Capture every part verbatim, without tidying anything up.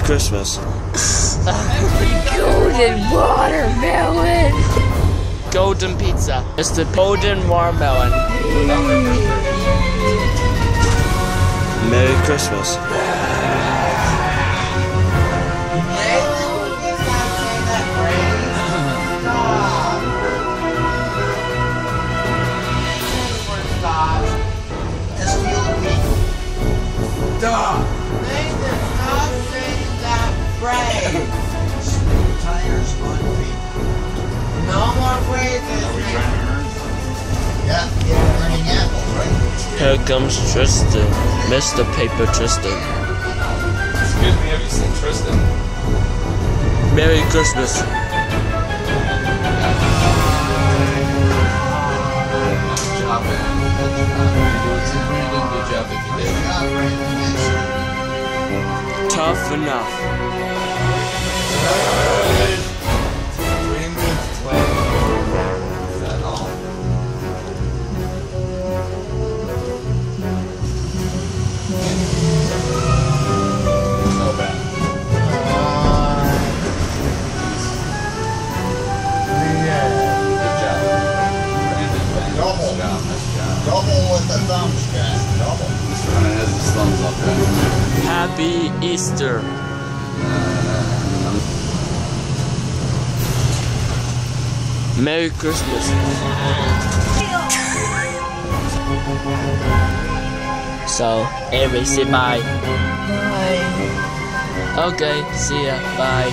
Christmas. Golden watermelon. Golden pizza. It's the golden watermelon. Merry Christmas. Stop! Nathan, stop saying that phrase! Tires on feet. No more phrases. Are we trying to earn? Yeah, yeah, earning apples, right? Here comes Tristan. Mister Paper Tristan. Excuse me, have you seen Tristan? Merry Christmas. Good job, man. Good job. You do it too, Brandon. Good job if you did. Good job, Brandon. Tough enough. Three minutes, twelve. Is that all? No bad. Good job. Brandon, Brandon. Double. Nice job. Nice job. Double with the thumbs, guys. Double. Mister Ryan has his thumbs up there. Happy Easter. Merry Christmas. So, Avery, say bye. Bye. Okay, see ya. Bye.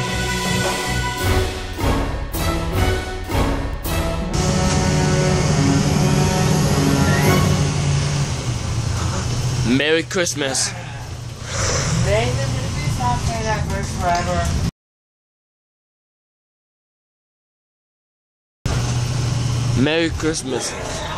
Merry Christmas. Nathan, did we stop saying that phrase forever? Merry Christmas.